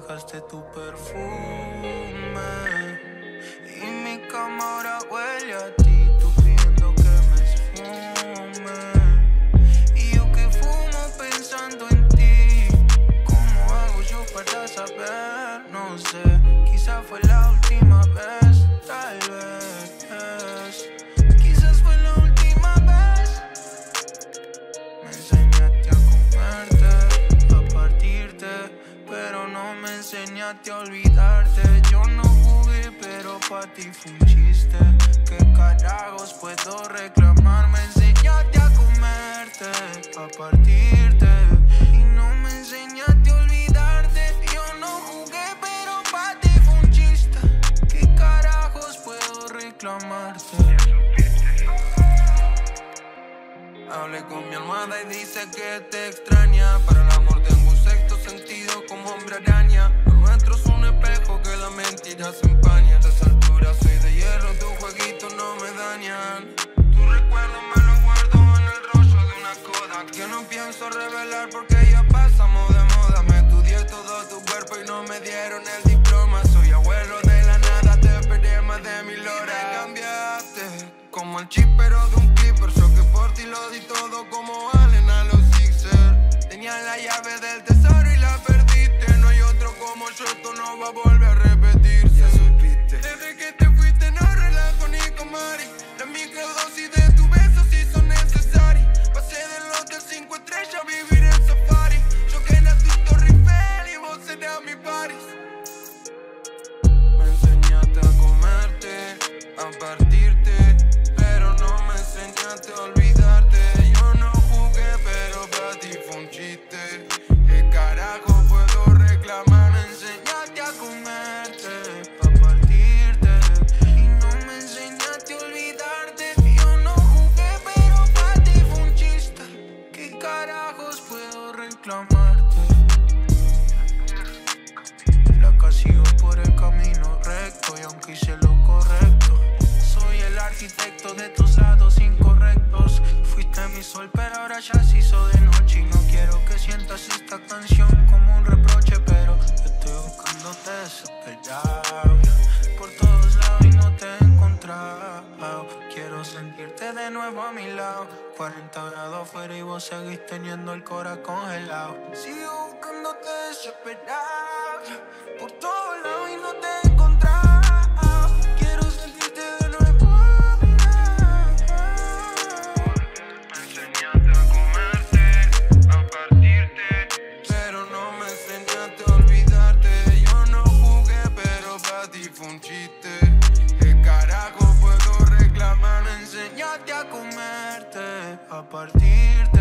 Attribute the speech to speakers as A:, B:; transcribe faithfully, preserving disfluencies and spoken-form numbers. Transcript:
A: dejaste tu perfume y mi cama ahora huele a ti, tú pidiendo que me esfume y yo que fumo pensando en ti. ¿Cómo hago yo para saber? No sé, quizá fue la última vez, tal vez. Quizás fue la última vez. Me enseñaste a comerte, a partirte, pero no me enseñaste a olvidarte. Yo no jugué, pero pa' ti fue un chiste. ¿Qué carajos puedo reclamar? Me enseñaste a comerte, a partirte, y no me enseñaste a olvidarte. Yo no jugué, pero pa' ti fue un chiste. ¿Qué carajos puedo reclamarte? Hablé con mi almohada y dice que te extraña. Para el amor tengo un sexto sentido como hombre araña. Lo nuestro es un espejo que la mentira se empaña. A esta altura soy de hierro, tus jueguitos no me dañan. Tu recuerdo me lo guardo en el rollo de una coda que no pienso revelar porque ya pasamos de moda. Me estudié todo tu cuerpo y no me dieron el diploma. Soy abuelo de la nada, te esperé más de mil horas. Me cambiaste como el chip pero de un clipper. Yo que por ti lo di todo como Allen a los Sixers. Tenía la llave del tesoro y la perdiste. No hay otro como yo, esto no va a volver a repetirse. Ya supiste. Desde que te fuiste no relajo ni con Mari. La microdosis de tu beso sí son necesarias. Pasé del hotel cinco estrellas a vivir en safari. Yo que era tu Torre Eiffel y vos serás mi Paris. Me enseñaste a comerte, a partirte, pero no me enseñaste a olvidarte. Yo no jugué, pero para ti fue un chiste. ¿Qué carajo puedo reclamar? Me enseñaste a comerte, a partirte, y no me enseñaste a olvidarte. Yo no jugué, pero para ti fue un chiste. ¿Qué carajos puedo reclamarte? La sigo por el camino recto y aunque hice lo correcto, soy el arquitecto de tus lados incorrectos. Fuiste mi sol pero ahora ya se hizo de noche y no quiero que sientas esta canción como un reproche, pero estoy buscándote desesperado por todos lados y no te he encontrado. Quiero sentirte de nuevo a mi lado, cuarenta grados afuera y vos seguís teniendo el corazón congelado. Sigo buscándote desesperado por todos lados y no te he encontrado. Quiero sentirte de nuevo a mi lado. Me enseñaste a comerte, a partirte, pero no me enseñaste a olvidarte. Yo no jugué, pero para ti fue un chiste. ¿Qué carajo puedo reclamar? Me enseñaste a comerte, a partirte,